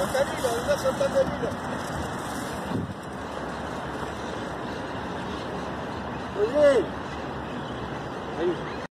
Soltá el hilo, anda soltando el hilo. Muy bien. Ahí.